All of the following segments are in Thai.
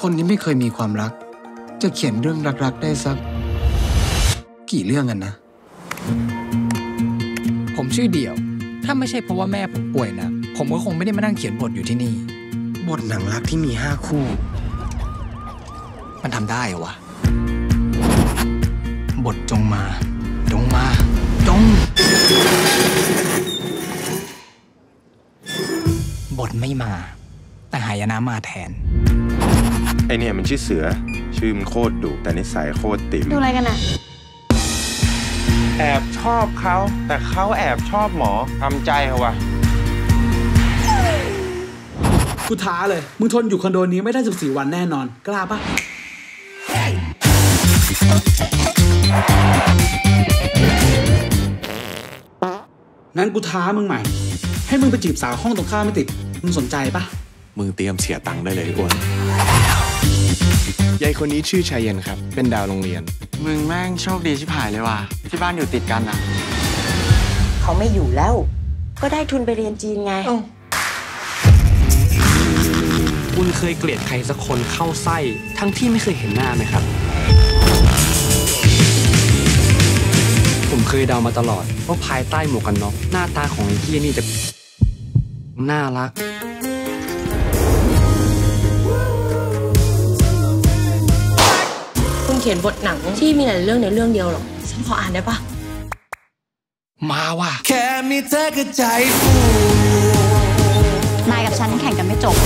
คนที่ไม่เคยมีความรักจะเขียนเรื่องรักๆได้สักกี่เรื่องกันนะผมชื่อเดี่ยวถ้าไม่ใช่เพราะว่าแม่ผมป่วยนะผมก็คงไม่ได้มานั่งเขียนบทอยู่ที่นี่บทหนังรักที่มี5 คู่มันทำได้เหรอวะบทจงมาจงบทไม่มาแต่หายนะมาแทนไอเนี่ยมันชื่อเสือชื่อมันโคตรดุแต่นิสัยโคตรติ๋มดูอะไรกันอะแอบชอบเขาแต่เขาแอบชอบหมอทำใจเหรอวะกูท้าเลยมึงทนอยู่คอนโดนี้ไม่ได้14 วันแน่นอนกล้าปะงั้นกูท้ามึงใหม่ให้มึงไปจีบสาวห้องตรงข้ามไม่ติดมึงสนใจปะมึงเตรียมเสียตังค์ได้เลยอ้วนยายคนนี้ชื่อชายเย็นครับเป็นดาวโรงเรียนมึงแม่งโชคดีชิบหายเลยว่ะที่บ้านอยู่ติดกันอ่ะเขาไม่อยู่แล้วก็ได้ทุนไปเรียนจีนไงคุณเคยเกลียดใครสักคนเข้าไส้ทั้งที่ไม่เคยเห็นหน้าไหมครับผมเคยเดามาตลอดว่าภายใต้หมวกกันน็อกหน้าตาของไอ้เหี้ยนี่จะน่ารักคุณเขียนบทหนังที่มีหลายเรื่องในเรื่องเดียวหรอฉันขออ่านได้ปะมาว่ะแค่มีเธอก็ใจฟูนายกับฉันแข่งกันไม่จบ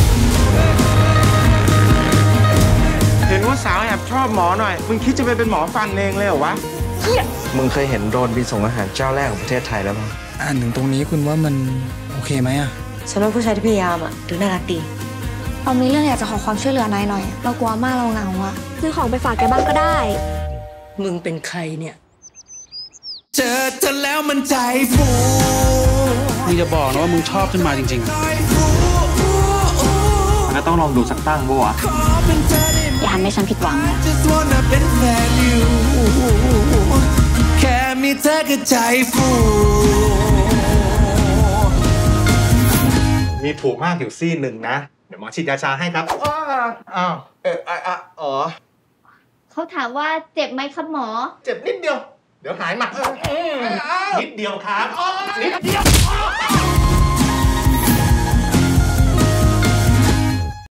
เห็นว่าสาวแอบชอบหมอหน่อยมึงคิดจะไปเป็นหมอฟันเองเลยเหรอวะมึงเคยเห็นโดรนบินส่งอาหารเจ้าแรกของประเทศไทยแล้วมั้งอ่านถึงตรงนี้คุณว่ามันโอเคไหมอะฉันว่าผู้ชายที่พยายามอะดูน่ารักดีเรามีเรื่องอยากจะขอความช่วยเหลือนายหน่อยเรากลัวมากเราเหงาอะซื้อของไปฝากแกบ้างก็ได้มึงเป็นใครเนี่ยเจอเธอแล้วมันใจฟูมึงจะบอกนะว่ามึงชอบขึ้นมาจริงๆมันก็ต้องลองดูสักตั้งบ่วะอย่าทำให้ฉันผิดหวังนะแค่มีเธอก็ใจฟูมีถูกมากอยู่ซี่หนึ่งนะเดี๋ยวหมอฉีดยาชาให้ครับอ้าวอ๋อเขาถามว่าเจ็บไหมครับหมอเจ็บนิดเดียวเดี๋ยวหายหมัดนิดเดียวครับนิดเดียว